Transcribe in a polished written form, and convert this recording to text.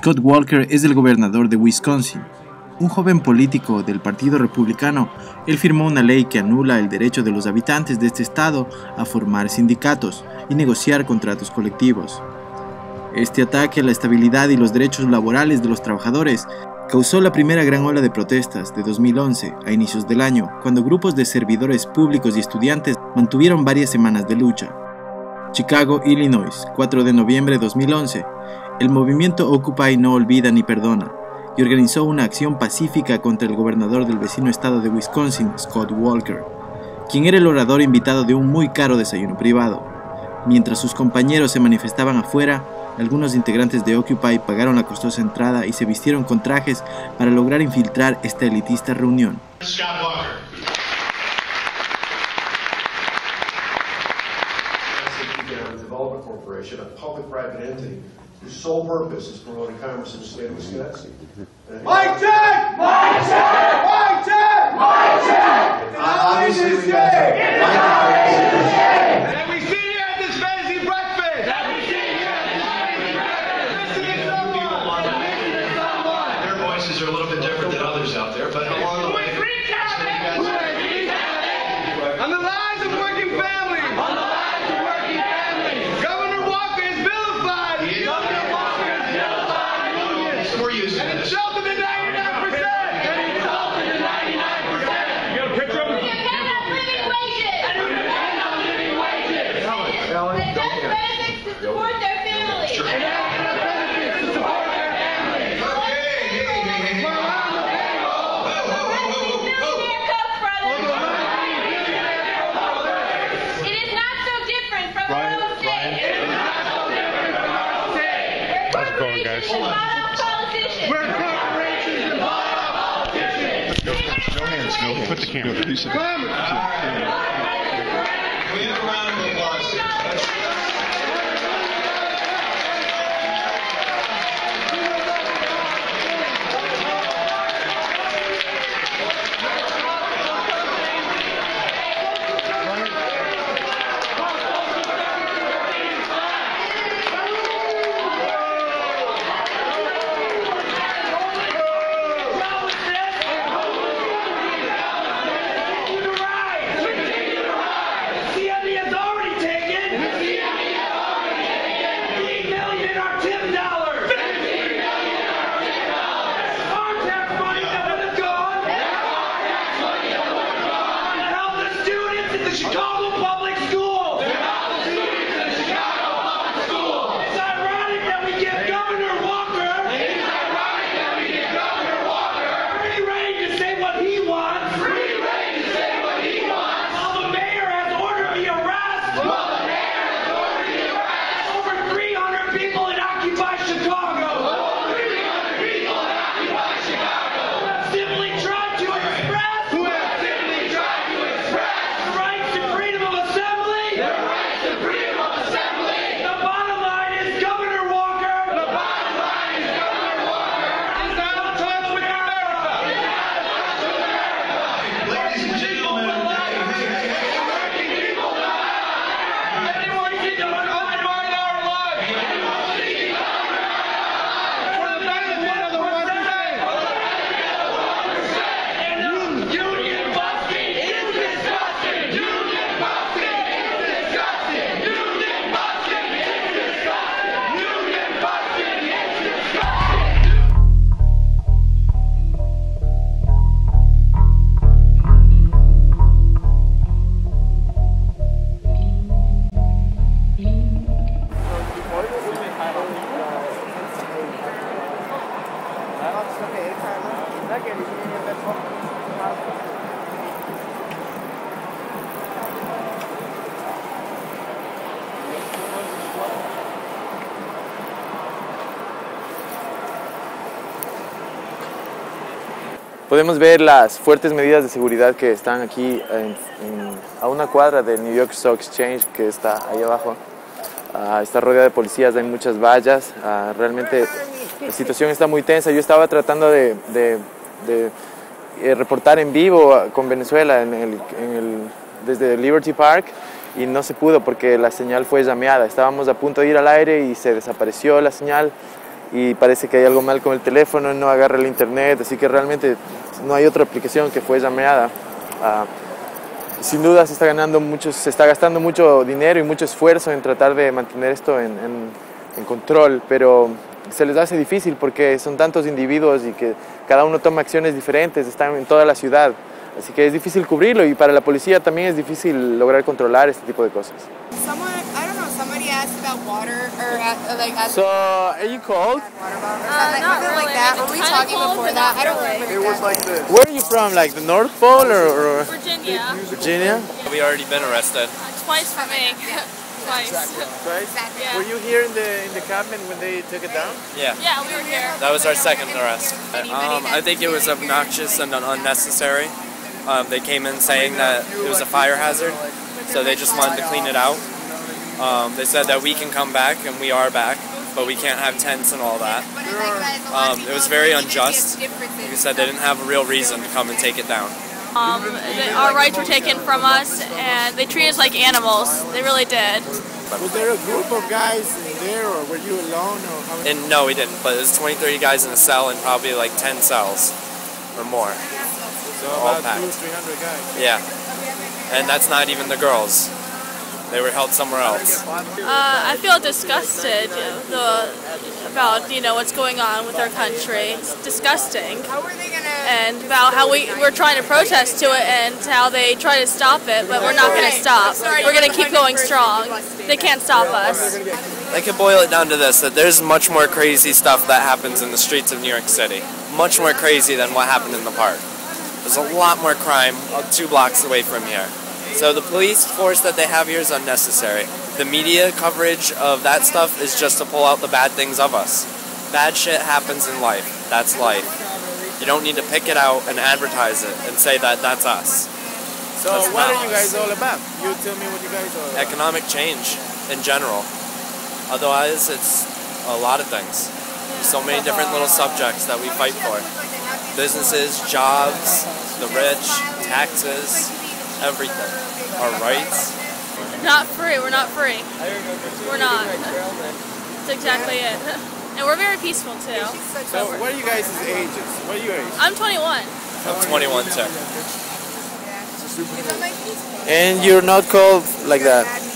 Scott Walker es el gobernador de Wisconsin. Un joven político del Partido Republicano, él firmó una ley que anula el derecho de los habitantes de este estado a formar sindicatos y negociar contratos colectivos. Este ataque a la estabilidad y los derechos laborales de los trabajadores causó la primera gran ola de protestas de 2011 a inicios del año, cuando grupos de servidores públicos y estudiantes mantuvieron varias semanas de lucha. Chicago, Illinois, 4 de noviembre de 2011. El movimiento Occupy no olvida ni perdona y organizó una acción pacífica contra el gobernador del vecino estado de Wisconsin, Scott Walker, quien era el orador invitado de un muy caro desayuno privado. Mientras sus compañeros se manifestaban afuera, algunos integrantes de Occupy pagaron la costosa entrada y se vistieron con trajes para lograr infiltrar esta elitista reunión. Scott Walker. Development Corporation, a public-private entity whose sole purpose is promoting commerce in the state of Wisconsin. Mic check! Mic check! Mic check! Mic check! Obviously, we got And we see you at this fancy breakfast! Listen to someone! Their voices are a little bit different than others out there, but along the way, On the lives of working families! On the lives of working families! Governor Walker is vilified! Governor Walker is vilified! we're used to And this. insulted the 99%! And insulted the 99%! You got a picture of him? You cannot living wages! And you cannot living wages! And just benefits to support their families! And extra benefits to support their families! Millionaire Koch brothers! It is not so different from our own state! It is not so different from our own state! Corporations and bought-out politicians! We're corporations and bought-out politicians! No hands, no hands. Put the camera. Come on! Can we have a round of applause? CME has already taken 3 million in our tip dollars. 15 million in our tip dollars. Our tax money that would have gone. To help the students in the Chicago public schools. It's ironic that we give Governor Walker. Free reign to say what he wants. While the mayor has ordered the arrest. Over 300 people in Occupy Chicago. Who have simply tried to express. The rights to freedom of assembly. The bottom line is Governor Walker. Is out of touch with America. Ladies and gentlemen, Anyone seeking to undermine our lives. For the benefit of the 1%. And union busting is disgusting. Union busting is disgusting. Union busting is disgusting. Union busting is disgusting. Podemos ver las fuertes medidas de seguridad que están aquí a una cuadra del New York Stock Exchange, que está ahí abajo. Está rodeada de policías, hay muchas vallas. Realmente la situación está muy tensa. Yo estaba tratando de reportar en vivo con Venezuela desde Liberty Park y no se pudo porque la señal fue llameada. Estábamos a punto de ir al aire y se desapareció la señal. y parece que hay algo mal con el teléfono, no agarra el internet, así que realmente no hay otra aplicación que fue llameada. Sin duda se está gastando mucho dinero y mucho esfuerzo en tratar de mantener esto en control, pero se les hace difícil porque son tantos individuos y que cada uno toma acciones diferentes, están en toda la ciudad, así que es difícil cubrirlo, y para la policía también es difícil lograr controlar este tipo de cosas. Somebody asked about water, or So, are you cold? not really. Like that. Were we talking before that? I don't remember. It was like this. Where are you from, like the North Pole or Virginia. Virginia? We already been arrested. Twice for me. Twice. Right? Yeah. Were you here in the cabin when they took it down? Yeah. Yeah, we were here. That was our second arrest. I think it was obnoxious and unnecessary. They came in saying that it was a fire hazard, so they just wanted to clean it out. They said that we can come back, and we are back, but we can't have tents and all that. It was very unjust. Like I said, they didn't have a real reason to come and take it down. Our rights were taken from us, and they treated us like animals. They really did. Was there a group of guys there, or were you alone? Or how many? And no, we didn't, but there's 20-30 guys in a cell and probably like 10 cells or more. So all about packed. 200-300 guys. Yeah. And that's not even the girls. They were held somewhere else. I feel disgusted about what's going on with our country. It's disgusting, How are they gonna? and about how we're trying to protest to it, and how they try to stop it, but we're not going to stop. We're going to keep going strong. They can't stop us. I could boil it down to this, that there's much more crazy stuff that happens in the streets of New York City. Much more crazy than what happened in the park. There's a lot more crime 2 blocks away from here. So the police force that they have here is unnecessary. The media coverage of that stuff is just to pull out the bad things of us. Bad shit happens in life. That's life. You don't need to pick it out and advertise it and say that that's us. So That's what not are you us. guys all about? You tell me what you guys are about. Economic change in general. Otherwise, it's a lot of things. There's so many different little subjects that we fight for. Businesses, jobs, the rich, taxes, everything. Our rights. Not free. We're not free. We're not. That's exactly it. And we're very peaceful too. So what are you guys' ages? What are your ages? I'm 21. I'm 21 too. And you're not cold like that?